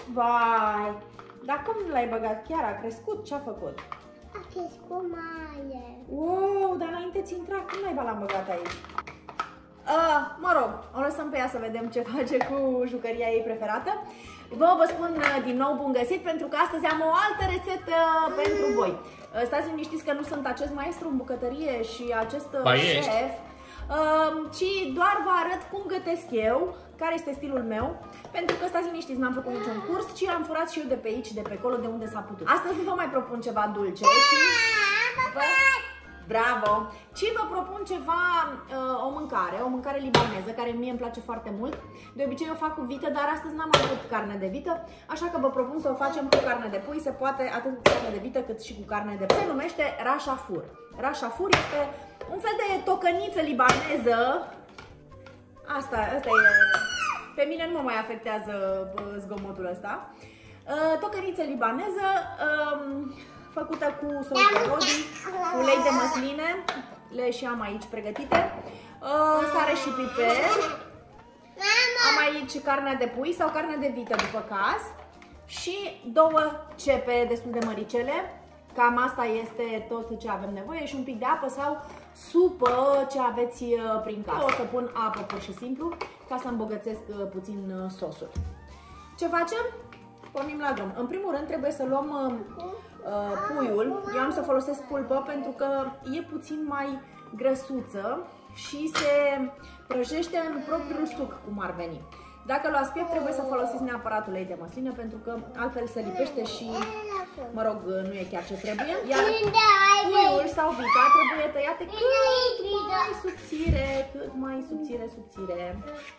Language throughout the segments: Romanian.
Vai! Dar cum l-ai băgat? Chiar a crescut? Ce-a făcut? A crescut mai. Wow, dar înainte ți intra, cum naiba l-am băgat aici? Mă rog, o lăsăm pe ea să vedem ce face cu jucăria ei preferată. Vă spun din nou bun găsit, pentru că astăzi am o altă rețetă pentru voi. Stați liniștiți că nu sunt acest maestru în bucătărie și acest șef, ci doar vă arăt cum gătesc eu, care este stilul meu. Pentru că stați liniștiți, n-am făcut niciun curs, ci am furat și eu de pe aici, de pe acolo, de unde s-a putut. Astăzi nu vă mai propun ceva dulce, Bravo! Ci vă propun ceva, o mâncare libaneză, care mie îmi place foarte mult. De obicei o fac cu vită, dar astăzi n-am avut carne de vită, așa că vă propun să o facem cu carne de pui. Se poate atât cu carne de vită cât și cu carne de pui. Se numește rașafur. Rașafur este un fel de tocăniță libaneză. Asta e. Pe mine nu mă mai afectează zgomotul ăsta. Tocăniță libaneză, făcută cu sos de rodi, ulei de măsline, le și am aici pregătite, sare și piper, am aici carnea de pui sau carne de vită după caz și 2 cepe destul de măricele, cam asta este tot ce avem nevoie, și un pic de apă sau supă ce aveți prin casă. O să pun apă pur și simplu ca să îmbogățesc puțin sosul. Ce facem? Pornim la drum. În primul rând trebuie să luăm puiul. Eu am să folosesc pulpă pentru că e puțin mai grăsuță și se prăjește în propriul suc, cum ar veni. Dacă luați piept, trebuie să folosiți neapărat ulei de măsline, pentru că altfel se lipește și, mă rog, nu e chiar ce trebuie. Iar puiul sau vita trebuie tăiate cât mai subțire, subțire.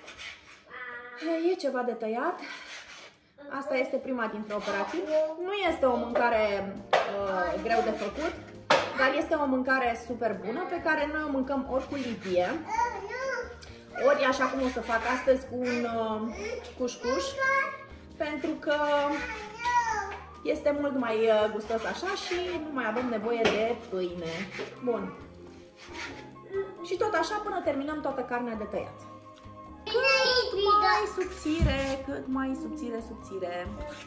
E ceva de tăiat. Asta este prima dintre operații. Nu este o mâncare greu de făcut, dar este o mâncare super bună pe care noi o mâncăm ori cu lipie, ori așa cum o să fac astăzi cu un cușcuș, pentru că este mult mai gustos așa și nu mai avem nevoie de pâine. Bun. Și tot așa până terminăm toată carnea de tăiat. Cât mai subțire.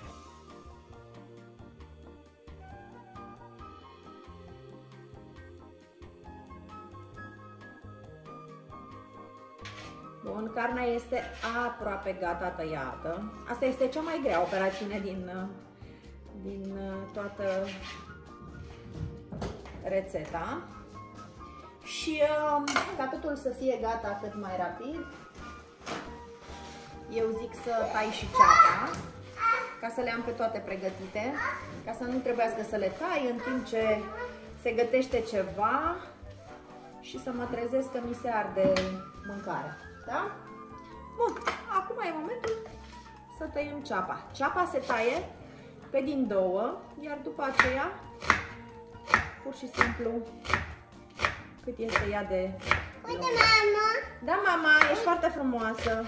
Bun, carnea este aproape gata tăiată. Asta este cea mai grea operațiune din toată rețeta. Și ca totul să fie gata cât mai rapid, eu zic să tai și ceapa, ca să le am pe toate pregătite, ca să nu trebuiască să le tai în timp ce se gătește ceva și să mă trezesc că mi se arde mâncarea. Da? Bun, acum e momentul să tăiem ceapa. Ceapa se taie pe din 2, iar după aceea, pur și simplu, cât este ea de... Uite, mama! Da, mama, ești foarte frumoasă!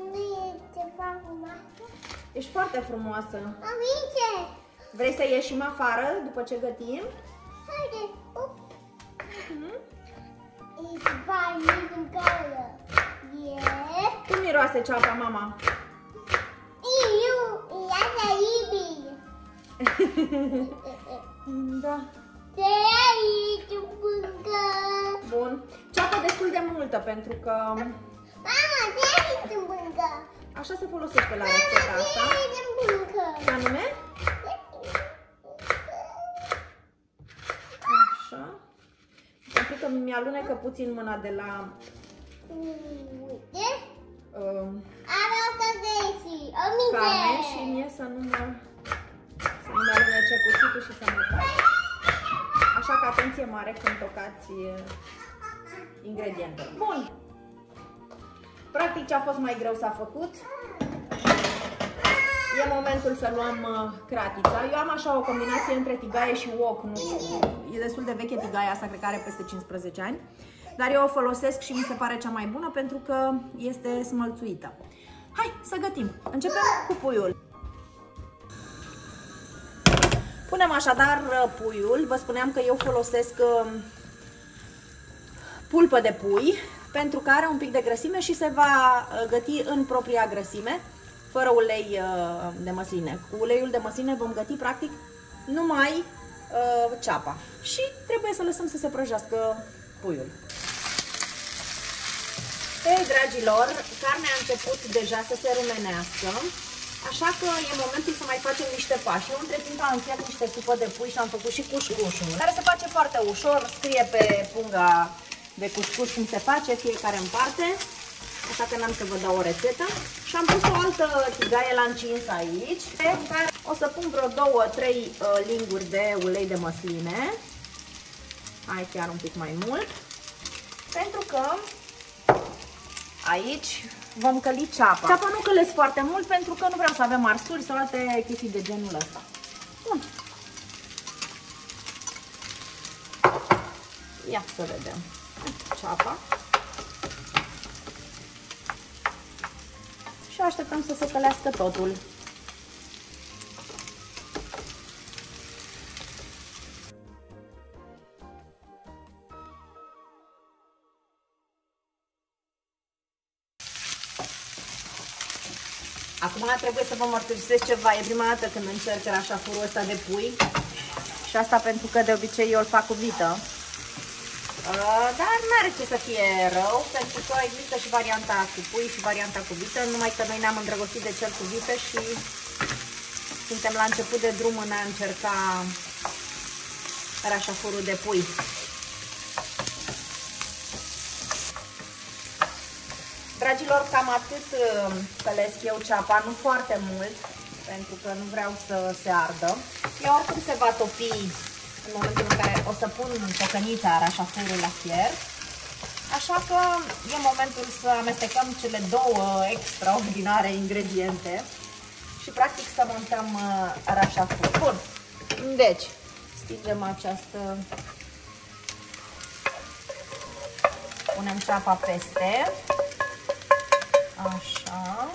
Ești foarte frumoasă! Amice! Vrei să ieșim afară după ce gătim? Haide! Ești fain în caură! Cum miroase ceapa, mama? Da. Bun. Ceapă destul de multă pentru că... Mama, te-ai mâncă! Așa se folosește la rețeta asta. Ce anume? Așa. Pentru că mi-alunecă puțin mâna de la... Uite. Are o carne și mie să nu mi alunece cuțitul și să mă taie. Așa că atenție mare când tocați ingredientele. Bun. Practic ce a fost mai greu s-a făcut. E momentul să luăm cratița. Eu am așa o combinație între tigaie și wok. Nu știu, e destul de veche tigaia asta, cred că are peste 15 ani. Dar eu o folosesc și mi se pare cea mai bună pentru că este smălțuită. Hai să gătim. Începem cu puiul. Punem așadar puiul. Vă spuneam că eu folosesc pulpă de pui pentru că are un pic de grăsime și se va găti în propria grăsime, fără ulei de măsline. Cu uleiul de măsline vom găti practic numai ceapa. Și trebuie să lăsăm să se prăjească puiul. Ei, dragilor, carnea a început deja să se rumenească, așa că e momentul să mai facem niște pași. Eu între timp am înfiat niște supă de pui și am făcut și cușcușul, care se face foarte ușor, scrie pe punga de cușcuș cum se face fiecare în parte, așa că n-am să vă dau o rețetă. Și am pus o altă tigaie la încins aici, în care o să pun vreo 2-3 linguri de ulei de măsline, hai chiar un pic mai mult, pentru că aici vom căli ceapa. Ceapa nu călesc foarte mult pentru că nu vreau să avem arsuri sau alte chestii de genul ăsta. Bun. Ia să vedem. Ceapa. Și așteptăm să se călească totul. Acum trebuie să vă mărturisesc ceva, e prima dată când încerc rașafurul ăsta de pui și asta pentru că de obicei eu îl fac cu vită, dar n-are ce să fie rău, pentru că există și varianta cu pui și varianta cu vită, numai că noi ne-am îndrăgostit de cel cu vită și suntem la început de drum în a încerca rașafurul de pui. Dragilor, cam atât călesc eu ceapa, nu foarte mult, pentru că nu vreau să se ardă. Ea oricum se va topi în momentul în care o să pun tocănița rașafurul la fier. Așa că e momentul să amestecăm cele două extraordinare ingrediente și practic să montăm rașafurul. Bun, deci stingem această... Punem ceapa peste. Așa.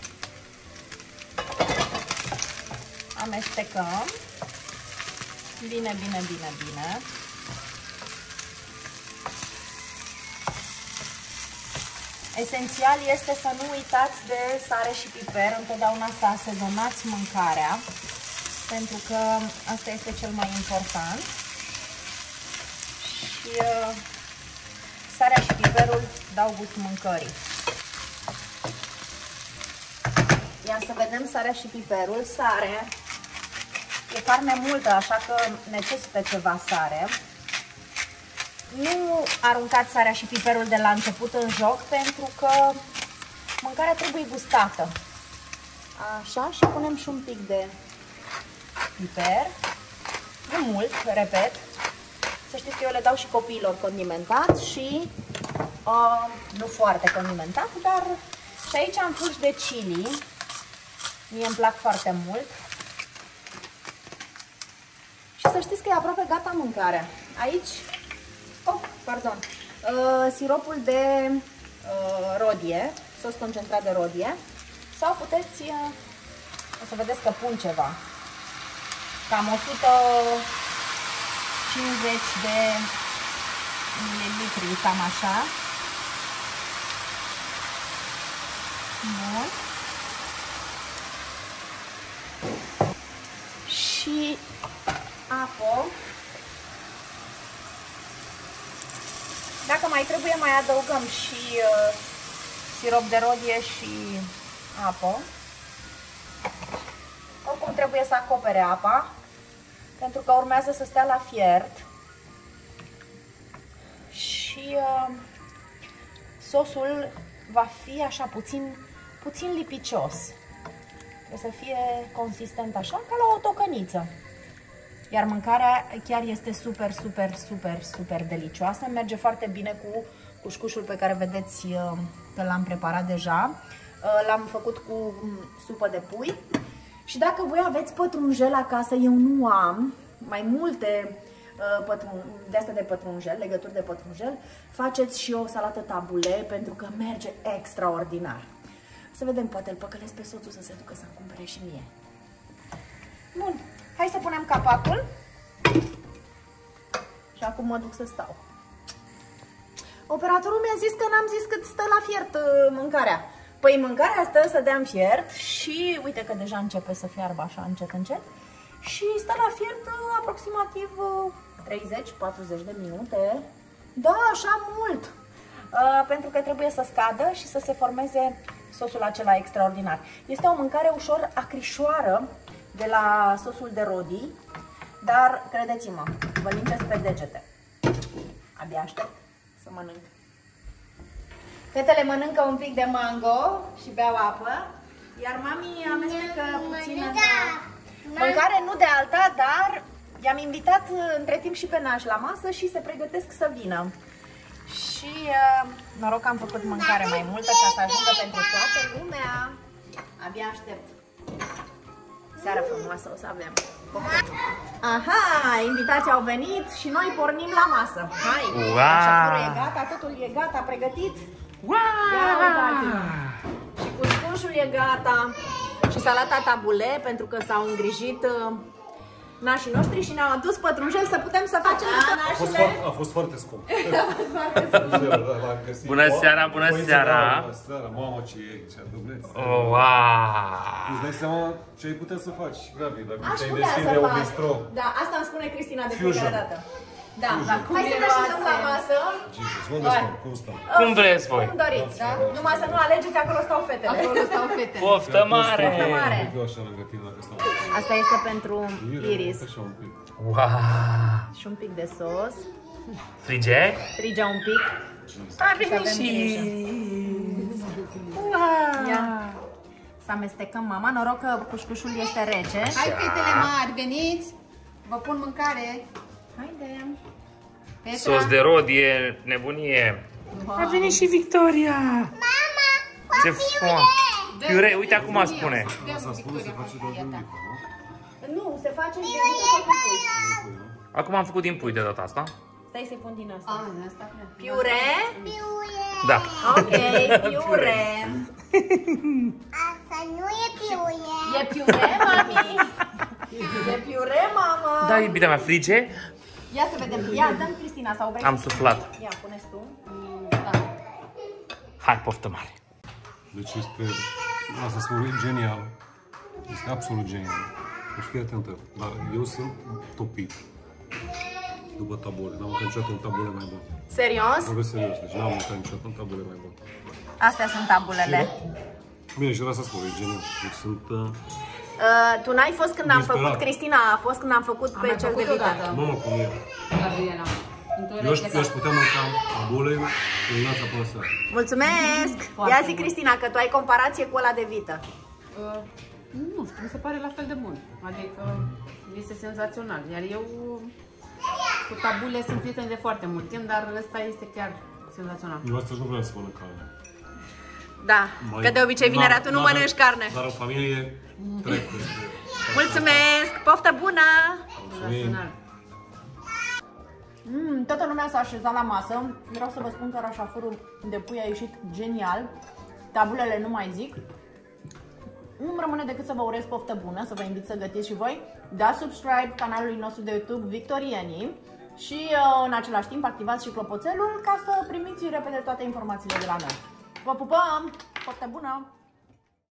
Amestecăm. Bine, bine, bine, bine. Esențial este să nu uitați de sare și piper. Întotdeauna să asezonați mâncarea, pentru că asta este cel mai important. Și sarea și piperul dau gust mâncării. Ia să vedem sarea și piperul. Sare, e carne multă, așa că necesită ceva sare. Nu aruncați sarea și piperul de la început în joc, pentru că mâncarea trebuie gustată. Așa, și punem și un pic de piper. Nu mult, repet. Să știți că eu le dau și copiilor condimentat și nu foarte condimentat, dar și aici am fulgi de chili. Mie îmi plac foarte mult. Și să știți că e aproape gata mâncarea. Aici, siropul de rodie, sos concentrat de rodie. Sau puteți, o să vedeți că pun ceva. Cam 150 de mililitri, cam așa. Bun. Și apă. Dacă mai trebuie, mai adăugăm și sirop de rodie și apă. Oricum trebuie să acopere apa, pentru că urmează să stea la fiert. Și sosul va fi așa puțin lipicios. Trebuie să fie consistent așa, ca la o tocăniță. Iar mâncarea chiar este super, super, super, super delicioasă. Merge foarte bine cu cușcușul pe care vedeți că l-am preparat deja. L-am făcut cu supă de pui. Și dacă voi aveți pătrunjel acasă, eu nu am, mai multe de-astea de pătrunjel, legături de pătrunjel, faceți și o salată tabule, pentru că merge extraordinar. Să vedem, poate îl păcălesc pe soțul să se ducă să-mi cumpere și mie. Bun, hai să punem capacul. Și acum mă duc să stau. Operatorul mi-a zis că n-am zis cât stă la fiert mâncarea. Păi mâncarea stă să dea în fiert și uite că deja începe să fiarbă așa încet, încet. Și stă la fiert aproximativ 30-40 de minute. Da, așa mult. Pentru că trebuie să scadă și să se formeze sosul acela extraordinar. Este o mâncare ușor acrișoară de la sosul de rodi, dar credeți-mă, vă lingeți pe degete. Abia aștept să mănânc. Fetele mănâncă un pic de mango și beau apă, iar mami amestecă puțin în mâncare, nu de alta, dar i-am invitat între timp și pe naș la masă și se pregătesc să vină. Și noroc că am făcut mâncare mai multă ca să ajungă pentru toată lumea. Abia aștept. Seară frumoasă o să avem. Aha, invitații au venit și noi pornim la masă. Hai, ceafură e gata, totul e gata, pregătit. Ia uitați-vă. Și cuscușul e gata. Și salata tabule, pentru că s-au îngrijit nașii noștri și ne-au adus pătrunjel să putem să facem A fost foarte scump. Bună seara, bună seara! Bună seara, mamă ce e aici, Dumnezeu! Oh, wow! Îți dai seama ce ai putea să faci, Gabi, dacă Aș ți-ai putea deschide să un fac. bistro. Da, asta îmi spune Cristina de Fusion. fiecare dată. Da, hai să ne așezăm la masă. Jesus, unde stăm? Cum stăm? Cum vreți voi? Cum doriți, da? Numai să nu alegeți, acolo stau fetele. Acolo stau fetele. Poftă mare! Poftă mare. Eu așa lângă tine dacă stau. Asta este pentru Iris. Așa un pic. Wow! Și un pic de sos. Frige? Frige un pic. A venit și... Ia. Să amestecăm, mama. Noroc că cușcușul este rece. Hai, fetele mari, veniți! Vă pun mâncare. Haide. Petra. Sos de rod e nebunie. A venit și Victoria! Mama, Ce foame! Piure, uite acum spune. Asta spune se face doar din mică, nu? Nu, se face din pui. Acum am făcut din pui de data asta. Stai să-i pun din asta. Asta Piure. Da. Ok, piure. asta nu e piuie. E piure, mami? E piure, mamă? Da, iubita mea, frige? Ia să vedem. Ia, dăm Cristina sau vrei? Am suflat. Ia, puneți tu. Hai, poftă mare. Deci este, asta spune, genial. Este absolut genial. Deci fii atentă, dar eu sunt topit după tabule. N-am mâncat niciodată un tabule mai bun. Serios? Vorbesc serios, deci n-am mâncat niciodată un tabule mai bun. Astea sunt tabulele. Bine, și asta spune, e genial. Deci sunt... Tu n-ai fost când am Disperat. făcut, Cristina a fost când am făcut pe mai cel de făcut vită. odată. Mamă, cum e. Gabriela. Eu aș putea mânca tabule în dimineața până seara. Mulțumesc! Ia zi, Cristina, că tu ai comparație cu ăla de vită. Nu știu, mi se pare la fel de bun. Adică este senzațional. Iar eu cu tabule sunt prieten de foarte mult timp, dar ăsta este chiar senzațional. Eu astăzi nu vreau să mănânc carne. Da, că de obicei vinerea tu nu mănănci carne. Dar în familie trec peste. Mulțumesc! Poftă bună! Senzațional. Toată lumea s-a așezat la masă. Vreau să vă spun că rașafurul de pui a ieșit genial. Tabulele nu mai zic. Nu-mi rămâne decât să vă urez poftă bună, să vă invit să gătiți și voi. Dați subscribe canalului nostru de YouTube Victorienii și în același timp activați și clopoțelul ca să primiți repede toate informațiile de la noi. Vă pupăm! Poftă bună!